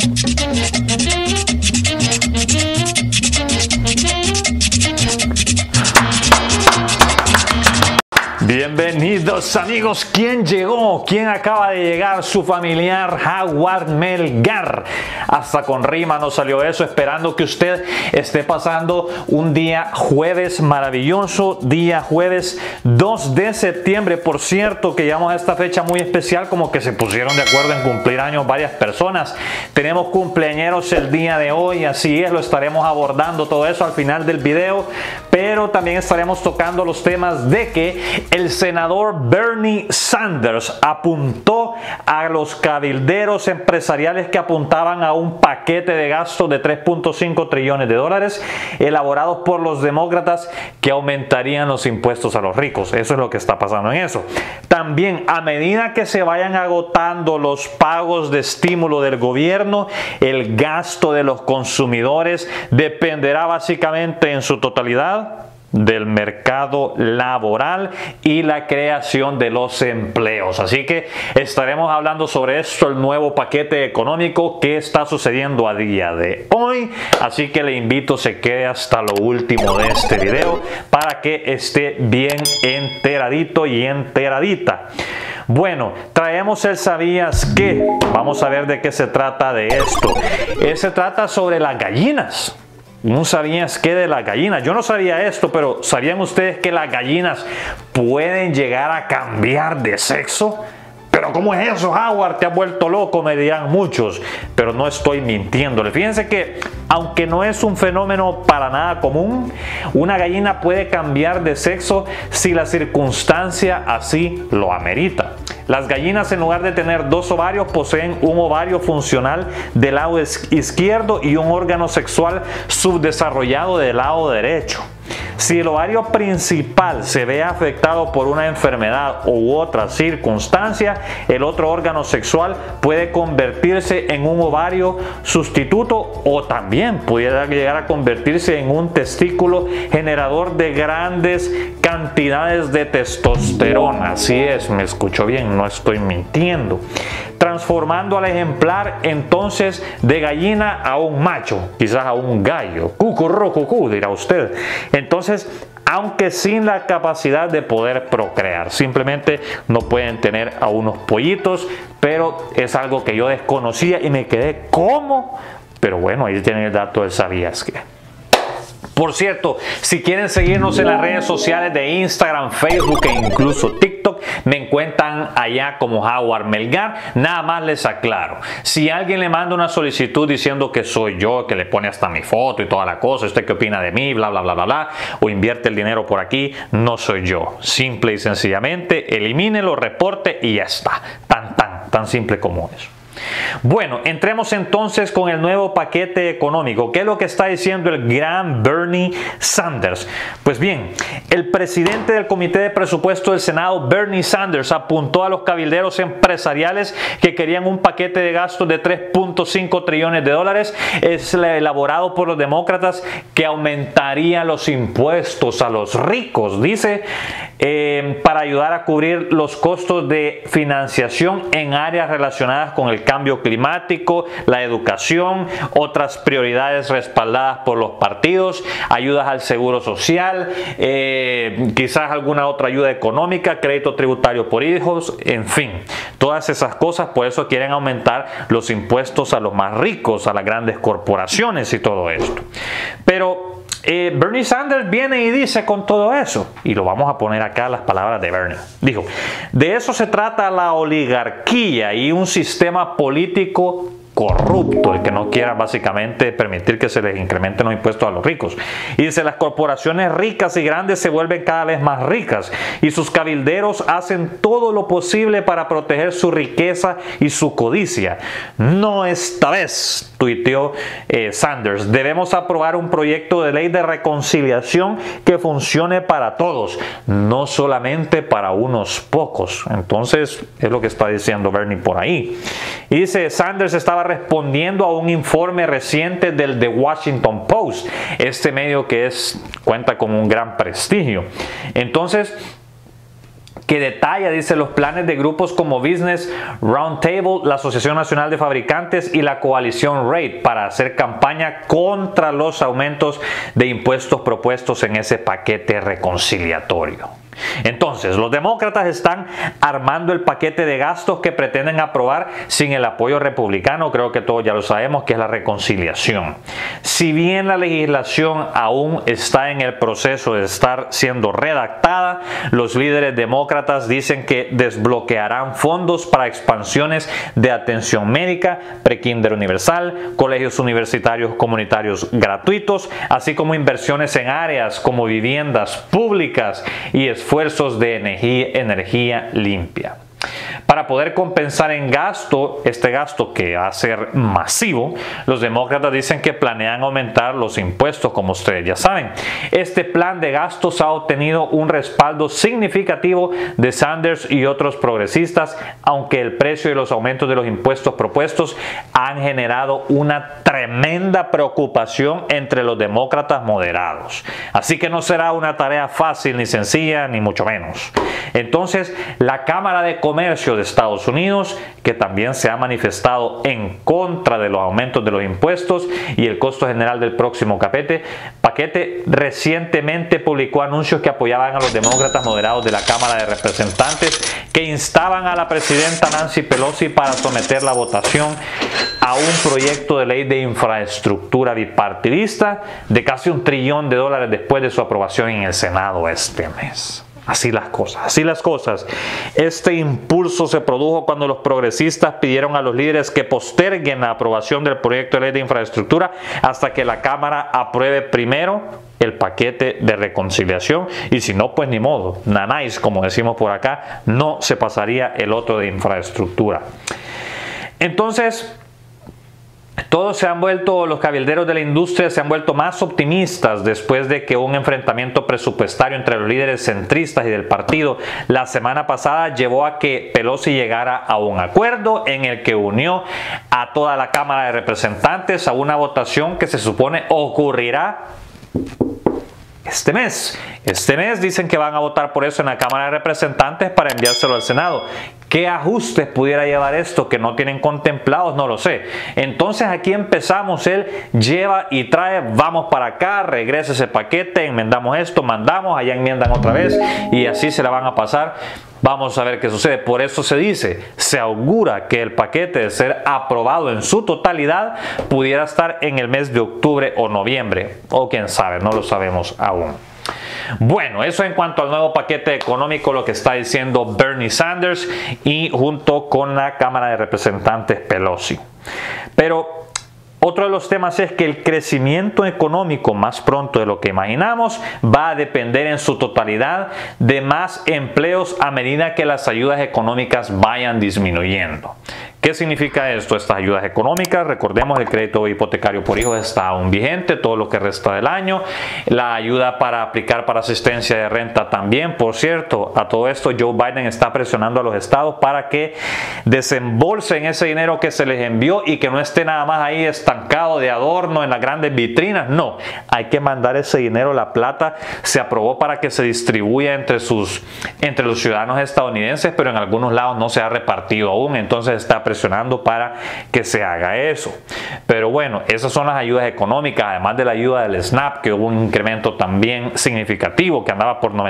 Bienvenidos amigos, ¿quién llegó? ¿Quién acaba de llegar? Su familiar Howard Melgar. Hasta con rima nos salió eso, esperando que usted esté pasando un día jueves maravilloso, día jueves 2 de septiembre. Por cierto, que llegamos a esta fecha muy especial, como que se pusieron de acuerdo en cumplir años varias personas. Tenemos cumpleañeros el día de hoy, así es, lo estaremos abordando todo eso al final del video, pero también estaremos tocando los temas de que el senador Bernie Sanders apuntó a los cabilderos empresariales que apuntaban a un paquete de gastos de 3.5 trillones de dólares elaborados por los demócratas que aumentarían los impuestos a los ricos. Eso es lo que está pasando en eso. También, a medida que se vayan agotando los pagos de estímulo del gobierno, el gasto de los consumidores dependerá básicamente en su totalidad del mercado laboral y la creación de los empleos. Así que estaremos hablando sobre esto, el nuevo paquete económico que está sucediendo a día de hoy. Así que le invito a se quede hasta lo último de este video para que esté bien enteradito y enteradita. Bueno, traemos el ¿sabías qué? Vamos a ver de qué se trata de esto. Se trata sobre las gallinas. ¿No sabías qué de las gallinas? Yo no sabía esto, pero ¿sabían ustedes que las gallinas pueden llegar a cambiar de sexo? ¿Pero cómo es eso, Howard? Te has vuelto loco, me dirán muchos, pero no estoy mintiéndole. Fíjense que, aunque no es un fenómeno para nada común, una gallina puede cambiar de sexo si la circunstancia así lo amerita. Las gallinas, en lugar de tener dos ovarios, poseen un ovario funcional del lado izquierdo y un órgano sexual subdesarrollado del lado derecho. Si el ovario principal se ve afectado por una enfermedad u otra circunstancia, el otro órgano sexual puede convertirse en un ovario sustituto o también pudiera llegar a convertirse en un testículo generador de grandes cantidades de testosterona. Así es, me escuchó bien, no estoy mintiendo. Transformando al ejemplar entonces de gallina a un macho, quizás a un gallo. Cucurrucucú, dirá usted. Entonces, aunque sin la capacidad de poder procrear, simplemente no pueden tener a unos pollitos, pero es algo que yo desconocía y me quedé ¿cómo? Pero bueno, ahí tienen el dato del ¿sabías qué? Por cierto, si quieren seguirnos en las redes sociales de Instagram, Facebook e incluso TikTok, me encuentran allá como Howard Melgar. Nada más les aclaro, si alguien le manda una solicitud diciendo que soy yo, que le pone hasta mi foto y toda la cosa, ¿usted qué opina de mí? Bla, bla, bla, bla, bla, o invierte el dinero por aquí, no soy yo. Simple y sencillamente, elimínelo, reporte y ya está. Tan simple como eso. Bueno, entremos entonces con el nuevo paquete económico. ¿Qué es lo que está diciendo el gran Bernie Sanders? Pues bien, el presidente del Comité de Presupuesto del Senado, Bernie Sanders, apuntó a los cabilderos empresariales que querían un paquete de gastos de 3.5 trillones de dólares. Es elaborado por los demócratas que aumentaría los impuestos a los ricos, dice, para ayudar a cubrir los costos de financiación en áreas relacionadas con el cambio climático, la educación, otras prioridades respaldadas por los partidos, ayudas al seguro social, quizás alguna otra ayuda económica, crédito tributario por hijos, en fin, todas esas cosas. Por eso quieren aumentar los impuestos a los más ricos, a las grandes corporaciones y todo esto. Pero Bernie Sanders viene y dice con todo eso, y lo vamos a poner acá las palabras de Bernie, dijo: de eso se trata la oligarquía y un sistema político corrupto, el que no quiera básicamente permitir que se les incrementen los impuestos a los ricos. Y dice: las corporaciones ricas y grandes se vuelven cada vez más ricas y sus cabilderos hacen todo lo posible para proteger su riqueza y su codicia. No esta vez, tuiteó Sanders, debemos aprobar un proyecto de ley de reconciliación que funcione para todos, no solamente para unos pocos. Entonces es lo que está diciendo Bernie por ahí. Y dice: Sanders estaba respondiendo a un informe reciente del The Washington Post, este medio que cuenta con un gran prestigio. Entonces, que detalla, dice, los planes de grupos como Business Roundtable, la Asociación Nacional de Fabricantes y la Coalición RAID para hacer campaña contra los aumentos de impuestos propuestos en ese paquete reconciliatorio. Entonces, los demócratas están armando el paquete de gastos que pretenden aprobar sin el apoyo republicano. Creo que todos ya lo sabemos, que es la reconciliación. Si bien la legislación aún está en el proceso de estar siendo redactada, los líderes demócratas dicen que desbloquearán fondos para expansiones de atención médica, prekinder universal, colegios universitarios comunitarios gratuitos, así como inversiones en áreas como viviendas públicas y esfuerzos de energía limpia. Para poder compensar en gasto, este gasto que va a ser masivo, los demócratas dicen que planean aumentar los impuestos, como ustedes ya saben. Este plan de gastos ha obtenido un respaldo significativo de Sanders y otros progresistas, aunque el precio y los aumentos de los impuestos propuestos han generado una tremenda preocupación entre los demócratas moderados. Así que no será una tarea fácil ni sencilla, ni mucho menos. Entonces, la Cámara de Comercio de Estados Unidos, que también se ha manifestado en contra de los aumentos de los impuestos y el costo general del próximo paquete, recientemente publicó anuncios que apoyaban a los demócratas moderados de la Cámara de Representantes, que instaban a la presidenta Nancy Pelosi para someter la votación a un proyecto de ley de infraestructura bipartidista de casi $1 trillón después de su aprobación en el Senado este mes. Así las cosas. Este impulso se produjo cuando los progresistas pidieron a los líderes que posterguen la aprobación del proyecto de ley de infraestructura hasta que la Cámara apruebe primero el paquete de reconciliación, y si no, pues ni modo, nanáis, como decimos por acá, no se pasaría el otro de infraestructura. Entonces, los cabilderos de la industria se han vuelto más optimistas después de que un enfrentamiento presupuestario entre los líderes centristas y del partido la semana pasada llevó a que Pelosi llegara a un acuerdo en el que unió a toda la Cámara de Representantes a una votación que se supone ocurrirá este mes. Este mes dicen que van a votar por eso en la Cámara de Representantes para enviárselo al Senado. ¿Qué ajustes pudiera llevar esto que no tienen contemplados? No lo sé. Entonces aquí empezamos, él lleva y trae, vamos para acá, regresa ese paquete, enmendamos esto, mandamos, allá enmiendan otra vez y así se la van a pasar. Vamos a ver qué sucede. Por eso se dice, se augura que el paquete, de ser aprobado en su totalidad, pudiera estar en el mes de octubre o noviembre, o quién sabe, no lo sabemos aún. Bueno, eso en cuanto al nuevo paquete económico, lo que está diciendo Bernie Sanders y junto con la Cámara de Representantes Pelosi. Pero otro de los temas es que el crecimiento económico más pronto de lo que imaginamos va a depender en su totalidad de más empleos a medida que las ayudas económicas vayan disminuyendo. ¿Qué significa esto? Estas ayudas económicas, recordemos, el crédito hipotecario por hijos está aún vigente todo lo que resta del año. La ayuda para aplicar para asistencia de renta también. Por cierto, a todo esto Joe Biden está presionando a los estados para que desembolsen ese dinero que se les envió y que no esté nada más ahí estancado de adorno en las grandes vitrinas. No, hay que mandar ese dinero. La plata se aprobó para que se distribuya entre los ciudadanos estadounidenses, pero en algunos lados no se ha repartido aún. Entonces está presionando para que se haga eso. Pero bueno, esas son las ayudas económicas, además de la ayuda del SNAP, que hubo un incremento también significativo, que andaba por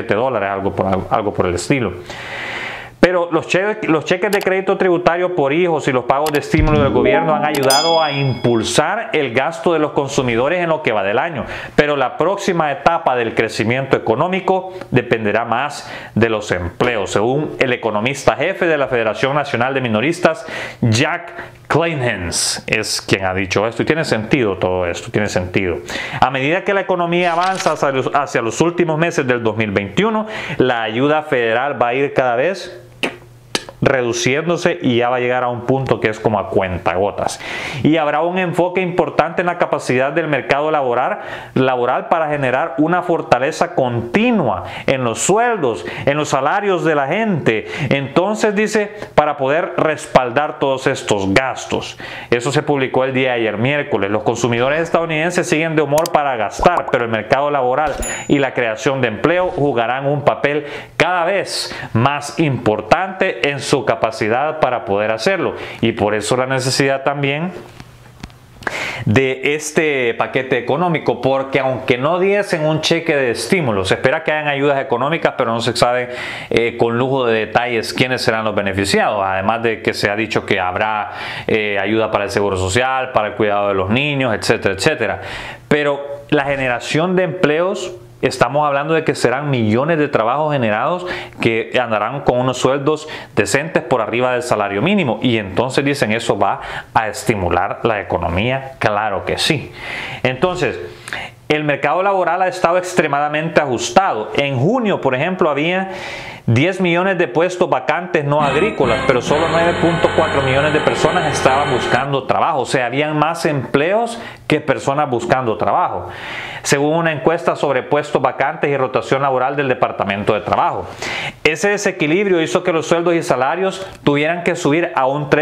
$97, algo por el estilo. Pero los cheques de crédito tributario por hijos y los pagos de estímulo del gobierno han ayudado a impulsar el gasto de los consumidores en lo que va del año. Pero la próxima etapa del crecimiento económico dependerá más de los empleos, según el economista jefe de la Federación Nacional de Minoristas, Jack Kleinhans, es quien ha dicho esto, y tiene sentido todo esto, tiene sentido. A medida que la economía avanza hacia los últimos meses del 2021, la ayuda federal va a ir cada vez reduciéndose y ya va a llegar a un punto que es como a cuentagotas. Y habrá un enfoque importante en la capacidad del mercado laboral para generar una fortaleza continua en los sueldos, en los salarios de la gente. Entonces dice, para poder respaldar todos estos gastos. Eso se publicó el día de ayer, miércoles. Los consumidores estadounidenses siguen de humor para gastar, pero el mercado laboral y la creación de empleo jugarán un papel cada vez más importante en su capacidad para poder hacerlo. Y por eso la necesidad también de este paquete económico, porque aunque no diesen un cheque de estímulo, se espera que hayan ayudas económicas, pero no se sabe con lujo de detalles quiénes serán los beneficiados, además de que se ha dicho que habrá ayuda para el seguro social, para el cuidado de los niños, etcétera, etcétera. Pero la generación de empleos, estamos hablando de que serán millones de trabajos generados que andarán con unos sueldos decentes por arriba del salario mínimo. Y entonces dicen, ¿eso va a estimular la economía? Claro que sí. Entonces, el mercado laboral ha estado extremadamente ajustado. En junio, por ejemplo, había 10 millones de puestos vacantes no agrícolas, pero solo 9.4 millones de personas estaban buscando trabajo. O sea, habían más empleos que personas buscando trabajo, según una encuesta sobre puestos vacantes y rotación laboral del Departamento de Trabajo. Ese desequilibrio hizo que los sueldos y salarios tuvieran que subir a un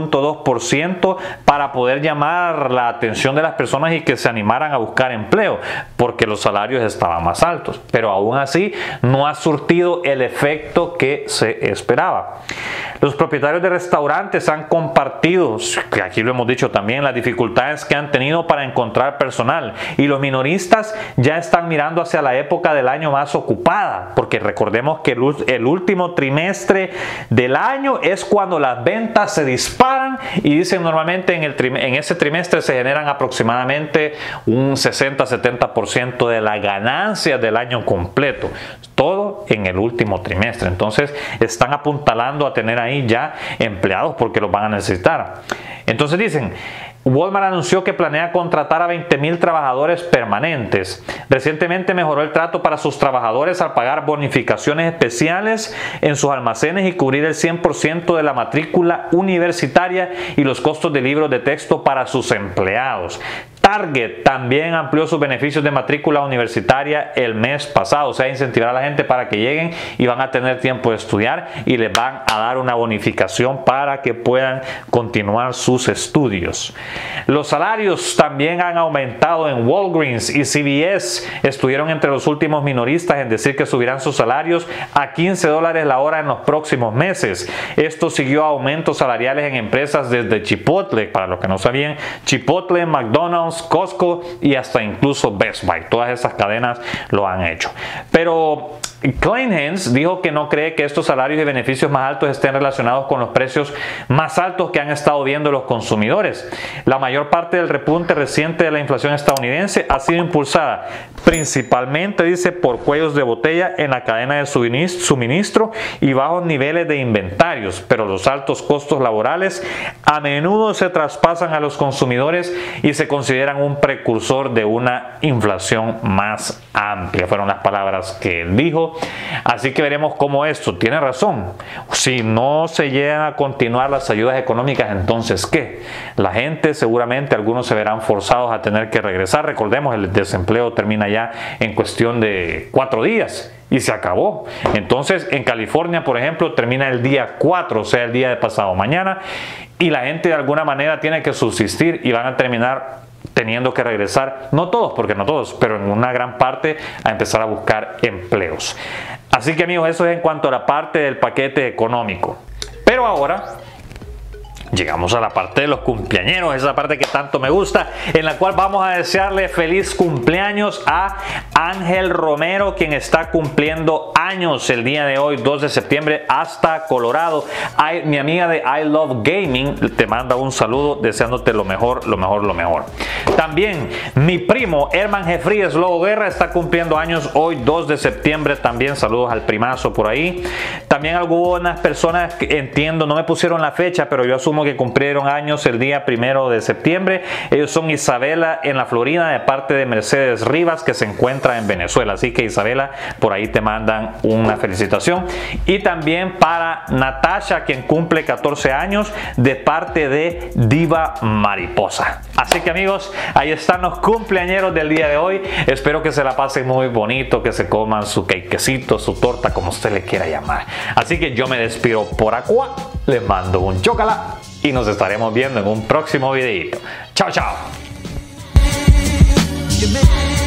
3.2% para poder llamar la atención de las personas y que se animaran a buscar empleo, porque los salarios estaban más altos. Pero aún así no ha surtido el efecto que se esperaba. Los propietarios de restaurantes han compartido, que aquí lo hemos dicho también, las dificultades que han tenido para encontrar personal, y los minoristas ya están mirando hacia la época del año más ocupada, porque recordemos que el último trimestre del año es cuando las ventas se disparan, y dicen normalmente en ese trimestre se generan aproximadamente un 60-70% de la ganancia del año completo, todo en el último trimestre. Entonces están apuntalando a tener ahí ya empleados porque los van a necesitar. Entonces dicen, Walmart anunció que planea contratar a 20,000 trabajadores permanentes. Recientemente mejoró el trato para sus trabajadores al pagar bonificaciones especiales en sus almacenes y cubrir el 100% de la matrícula universitaria y los costos de libros de texto para sus empleados. Target también amplió sus beneficios de matrícula universitaria el mes pasado, o sea, incentivar a la gente para que lleguen y van a tener tiempo de estudiar y les van a dar una bonificación para que puedan continuar sus estudios. Los salarios también han aumentado en Walgreens y CVS. Estuvieron entre los últimos minoristas en decir que subirán sus salarios a $15 la hora en los próximos meses. Esto siguió a aumentos salariales en empresas desde Chipotle, para los que no sabían, Chipotle, McDonald's, Costco y hasta incluso Best Buy. Todas esas cadenas lo han hecho. Pero Kleinhans dijo que no cree que estos salarios y beneficios más altos estén relacionados con los precios más altos que han estado viendo los consumidores. La mayor parte del repunte reciente de la inflación estadounidense ha sido impulsada principalmente, dice, por cuellos de botella en la cadena de suministro y bajos niveles de inventarios, pero los altos costos laborales a menudo se traspasan a los consumidores y se consideran un precursor de una inflación más amplia. Fueron las palabras que él dijo. Así que veremos cómo esto tiene razón. Si no se llegan a continuar las ayudas económicas, entonces ¿qué? La gente seguramente, algunos se verán forzados a tener que regresar. Recordemos, el desempleo termina ya en cuestión de 4 días y se acabó. Entonces en California, por ejemplo, termina el día 4, o sea, el día de pasado mañana, y la gente de alguna manera tiene que subsistir y van a terminar teniendo que regresar, no todos, porque no todos, pero en una gran parte, a empezar a buscar empleos. Así que amigos, eso es en cuanto a la parte del paquete económico. Pero ahora llegamos a la parte de los cumpleañeros, esa parte que tanto me gusta, en la cual vamos a desearle feliz cumpleaños a Ángel Romero, quien está cumpliendo años el día de hoy, 2 de septiembre, hasta Colorado. Mi amiga de I Love Gaming te manda un saludo deseándote lo mejor, lo mejor, lo mejor. También mi primo Herman Jeffríes Lobo Guerra está cumpliendo años hoy, 2 de septiembre, también saludos al primazo por ahí. También algunas personas que entiendo, no me pusieron la fecha, pero yo asumo que cumplieron años el día 1 de septiembre. Ellos son Isabela en la Florida, de parte de Mercedes Rivas, que se encuentra en Venezuela. Así que Isabela, por ahí te mandan una felicitación. Y también para Natasha, quien cumple 14 años, de parte de Diva Mariposa. Así que amigos, ahí están los cumpleañeros del día de hoy. Espero que se la pasen muy bonito, que se coman su quequecito, su torta, como usted le quiera llamar. Así que yo me despido por acá, les mando un chocala y nos estaremos viendo en un próximo videito. Chao, chao.